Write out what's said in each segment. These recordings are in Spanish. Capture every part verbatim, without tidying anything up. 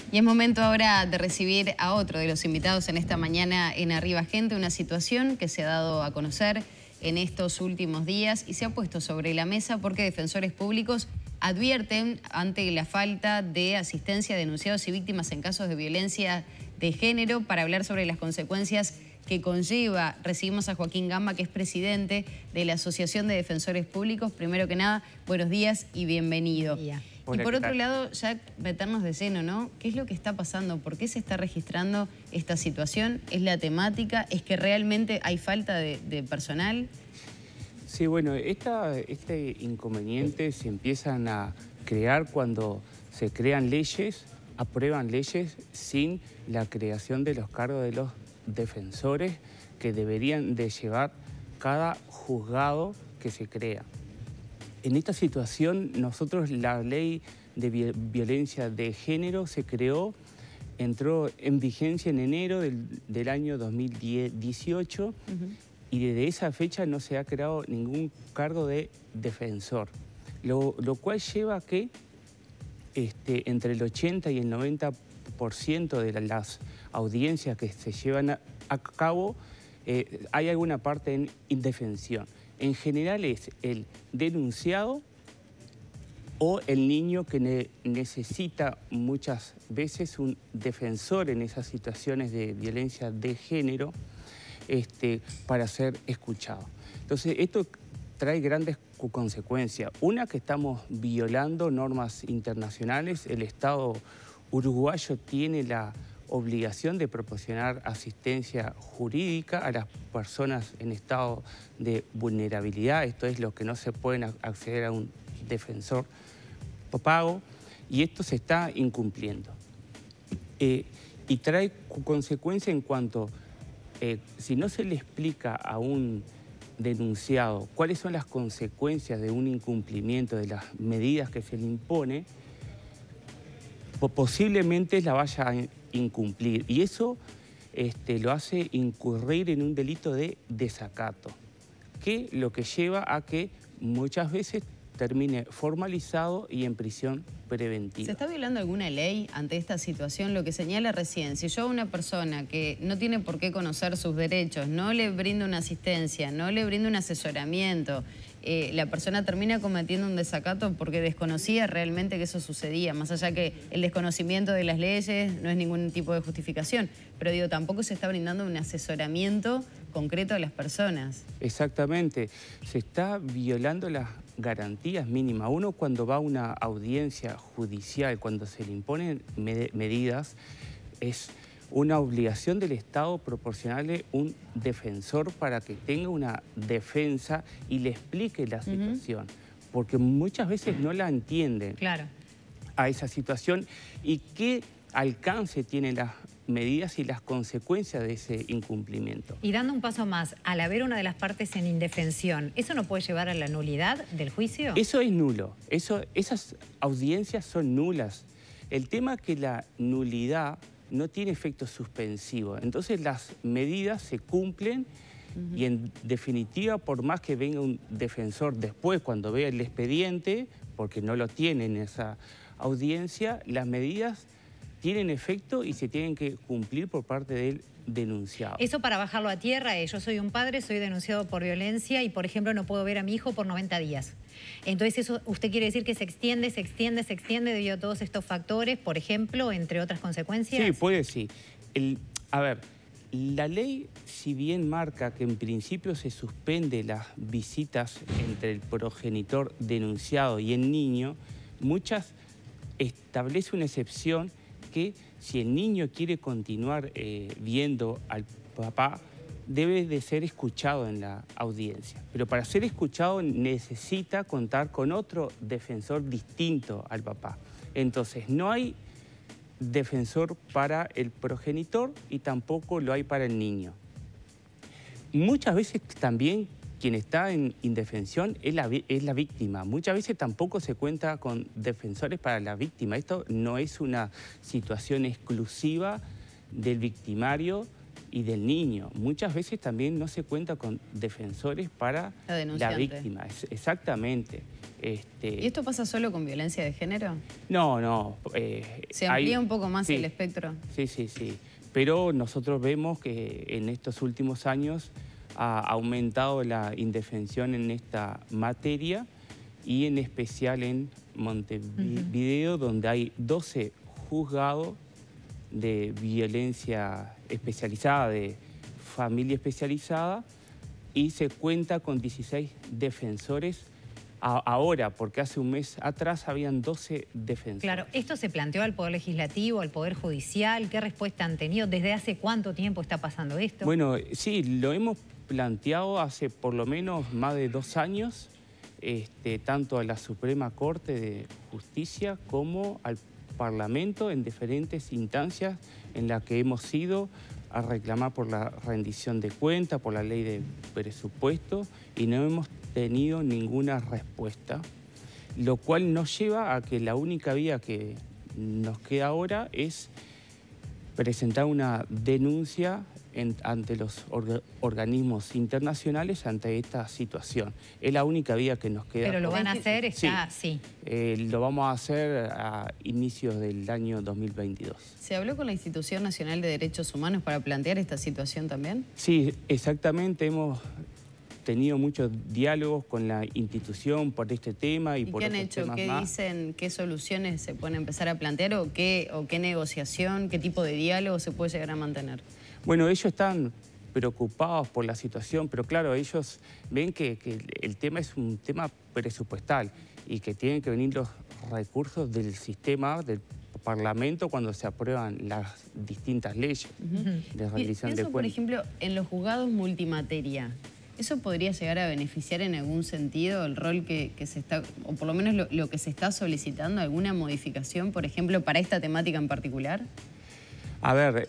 Y es momento ahora de recibir a otro de los invitados en esta mañana en Arriba Gente, una situación que se ha dado a conocer en estos últimos días y se ha puesto sobre la mesa porque defensores públicos advierten ante la falta de asistencia a denunciados y víctimas en casos de violencia de género. Para hablar sobre las consecuencias que conlleva, recibimos a Joaquín Gamba, que es presidente de la Asociación de Defensores Públicos. Primero que nada, buenos días y bienvenido. Hola, y por otro tal? lado, ya meternos de lleno, ¿no? ¿Qué es lo que está pasando? ¿Por qué se está registrando esta situación? ¿Es la temática? ¿Es que realmente hay falta de, de personal? Sí, bueno, esta, este inconveniente se empiezan a crear cuando se crean leyes, aprueban leyes sin la creación de los cargos de los defensores que deberían de llevar cada juzgado que se crea. En esta situación, nosotros la ley de violencia de género se creó, entró en vigencia en enero del, del año dos mil dieciocho uh-huh. y desde esa fecha no se ha creado ningún cargo de defensor, lo, lo cual lleva a que este, entre el ochenta y el noventa por ciento de las audiencias que se llevan a, a cabo eh, hay alguna parte en indefensión. En general es el denunciado o el niño que ne necesita muchas veces un defensor en esas situaciones de violencia de género este, para ser escuchado. Entonces, esto trae grandes consecuencias. Una, que estamos violando normas internacionales. El Estado uruguayo tiene la obligación de proporcionar asistencia jurídica a las personas en estado de vulnerabilidad. Esto es lo que no se pueden acceder a un defensor pago, y esto se está incumpliendo. Eh, y trae consecuencia en cuanto, eh, si no se le explica a un denunciado cuáles son las consecuencias de un incumplimiento de las medidas que se le impone, posiblemente la vaya a incumplir, y eso este, lo hace incurrir en un delito de desacato, que lo que lleva a que muchas veces termine formalizado y en prisión preventiva. ¿Se está violando alguna ley ante esta situación? Lo que señala recién, si yo a una persona que no tiene por qué conocer sus derechos, no le brindo una asistencia, no le brindo un asesoramiento, eh, la persona termina cometiendo un desacato porque desconocía realmente que eso sucedía, más allá que el desconocimiento de las leyes no es ningún tipo de justificación, pero digo, tampoco se está brindando un asesoramiento concreto a las personas. Exactamente, se está violando las garantías mínimas. Uno, cuando va a una audiencia judicial, cuando se le imponen med medidas, es una obligación del Estado proporcionarle un defensor para que tenga una defensa y le explique la situación, uh-huh. porque muchas veces no la entienden claro. a esa situación y qué alcance tienen las medidas y las consecuencias de ese incumplimiento. Y dando un paso más, al haber una de las partes en indefensión, ¿eso no puede llevar a la nulidad del juicio? Eso es nulo. Eso, esas audiencias son nulas. El tema es que la nulidad no tiene efecto suspensivo. Entonces las medidas se cumplen uh-huh. y en definitiva, por más que venga un defensor después, cuando vea el expediente, porque no lo tiene en esa audiencia, las medidas tienen efecto y se tienen que cumplir por parte del denunciado. Eso para bajarlo a tierra es, yo soy un padre, soy denunciado por violencia y, por ejemplo, no puedo ver a mi hijo por noventa días. Entonces, eso usted quiere decir que se extiende, se extiende, se extiende debido a todos estos factores, por ejemplo, entre otras consecuencias. Sí, puede sí. El, a ver, la ley, si bien marca que en principio se suspende las visitas entre el progenitor denunciado y el niño, muchas establece una excepción que si el niño quiere continuar eh, viendo al papá, debe de ser escuchado en la audiencia. Pero para ser escuchado necesita contar con otro defensor distinto al papá. Entonces, no hay defensor para el progenitor y tampoco lo hay para el niño. Muchas veces también quien está en indefensión es la, es la víctima. Muchas veces tampoco se cuenta con defensores para la víctima. Esto no es una situación exclusiva del victimario y del niño. Muchas veces también no se cuenta con defensores para la, la víctima. Exactamente. Este, ¿Y esto pasa solo con violencia de género? No, no. Eh, ¿Se amplía hay, un poco más sí, el espectro? Sí, sí, sí. Pero nosotros vemos que en estos últimos años ha aumentado la indefensión en esta materia y en especial en Montevideo, uh-huh. donde hay doce juzgados de violencia especializada, de familia especializada, y se cuenta con dieciséis defensores ahora, porque hace un mes atrás habían doce defensores. Claro, ¿esto se planteó al Poder Legislativo, al Poder Judicial? ¿Qué respuesta han tenido? ¿Desde hace cuánto tiempo está pasando esto? Bueno, sí, lo hemos planteado hace por lo menos más de dos años, este, tanto a la Suprema Corte de Justicia como al Parlamento en diferentes instancias en las que hemos ido a reclamar por la rendición de cuentas, por la ley de presupuesto, y no hemos tenido ninguna respuesta, lo cual nos lleva a que la única vía que nos queda ahora es presentar una denuncia en, ante los or, organismos internacionales ante esta situación. Es la única vía que nos queda. ¿Pero lo van a hacer? Está, sí. sí. Eh, lo vamos a hacer a inicios del año dos mil veintidós. ¿Se habló con la Institución Nacional de Derechos Humanos para plantear esta situación también? Sí, exactamente. Hemos tenido muchos diálogos con la institución por este tema y, ¿Y por qué han otros hecho? temas ¿Qué más. dicen? ¿Qué soluciones se pueden empezar a plantear o qué, o qué negociación, qué tipo de diálogo se puede llegar a mantener? Bueno, ellos están preocupados por la situación, pero claro, ellos ven que, que el tema es un tema presupuestal y que tienen que venir los recursos del sistema, del Parlamento, cuando se aprueban las distintas leyes uh-huh. de rendición de cuentas. Por ejemplo, en los juzgados multimateria, ¿eso podría llegar a beneficiar en algún sentido el rol que, que se está, o por lo menos lo, lo que se está solicitando, alguna modificación, por ejemplo, para esta temática en particular? A ver,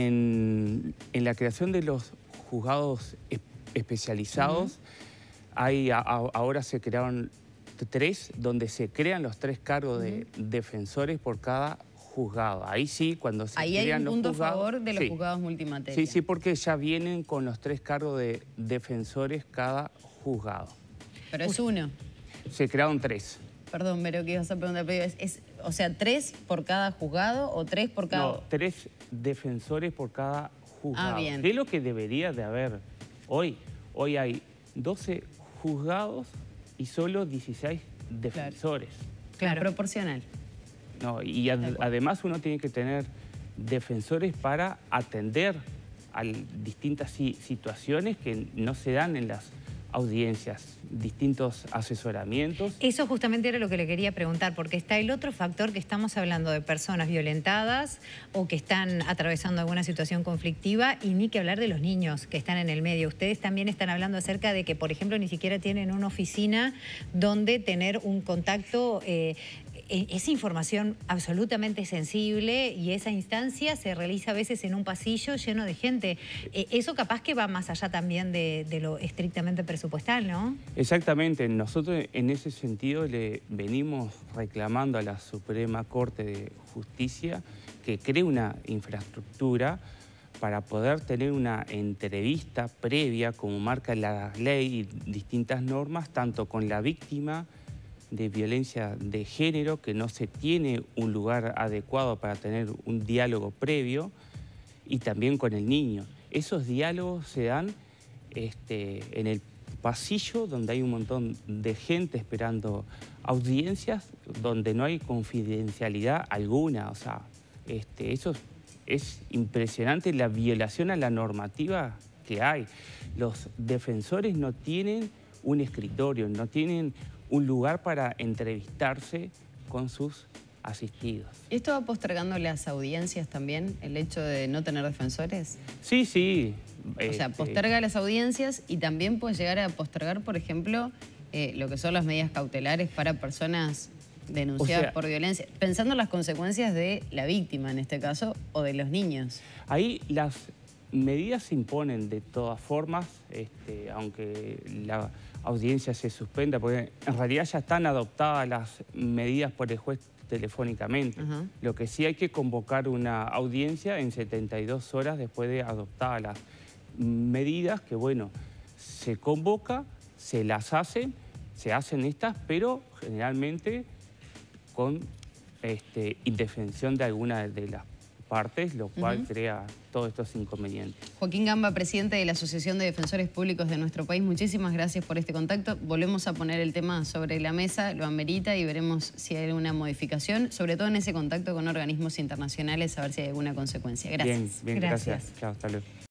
en, en la creación de los juzgados especializados, uh-huh. hay, a, ahora se crearon tres, donde se crean los tres cargos uh-huh. de defensores por cada juzgado. Ahí sí, cuando se Ahí crean hay un punto los juzgados, a favor de los sí. juzgados multimateria. Sí, sí, porque ya vienen con los tres cargos de defensores cada juzgado. Pero es uno. Se crearon tres. Perdón, pero que ibas a preguntar, pero es, es, o sea, ¿tres por cada juzgado o tres por cada...? No, tres defensores por cada juzgado. Ah, bien. ¿Qué es lo que debería de haber hoy? Hoy hay doce juzgados y solo dieciséis defensores. Claro, claro. Proporcional. No, y ad, además uno tiene que tener defensores para atender a distintas situaciones que no se dan en las audiencias, distintos asesoramientos. Eso justamente era lo que le quería preguntar, porque está el otro factor que estamos hablando de personas violentadas o que están atravesando alguna situación conflictiva, y ni que hablar de los niños que están en el medio. Ustedes también están hablando acerca de que, por ejemplo, ni siquiera tienen una oficina donde tener un contacto. Eh, Es información absolutamente sensible y esa instancia se realiza a veces en un pasillo lleno de gente. Eso capaz que va más allá también de, de lo estrictamente presupuestal, ¿no? Exactamente. Nosotros en ese sentido le venimos reclamando a la Suprema Corte de Justicia que cree una infraestructura para poder tener una entrevista previa, como marca la ley y distintas normas, tanto con la víctima de violencia de género, que no se tiene un lugar adecuado para tener un diálogo previo, y también con el niño. Esos diálogos se dan este, en el pasillo, donde hay un montón de gente esperando audiencias, donde no hay confidencialidad alguna. O sea, este, eso es impresionante, la violación a la normativa que hay. Los defensores no tienen un escritorio, no tienen un lugar para entrevistarse con sus asistidos. ¿Esto va postergando las audiencias también, el hecho de no tener defensores? Sí, sí. O sea, posterga las audiencias y también puede llegar a postergar, por ejemplo, eh, lo que son las medidas cautelares para personas denunciadas o sea, por violencia, pensando en las consecuencias de la víctima en este caso o de los niños. Ahí las medidas se imponen de todas formas, este, aunque la audiencia se suspenda, porque en realidad ya están adoptadas las medidas por el juez telefónicamente. Uh-huh. Lo que sí hay que convocar una audiencia en setenta y dos horas después de adoptadas las medidas, que bueno, se convoca, se las hace se hacen estas, pero generalmente con este, indefensión de alguna de las partes, lo cual uh-huh. crea todos estos inconvenientes. Joaquín Gamba, presidente de la Asociación de Defensores Públicos de nuestro país, muchísimas gracias por este contacto. Volvemos a poner el tema sobre la mesa, lo amerita y veremos si hay alguna modificación, sobre todo en ese contacto con organismos internacionales, a ver si hay alguna consecuencia. Gracias. Bien, bien, gracias. gracias. Chao, hasta luego.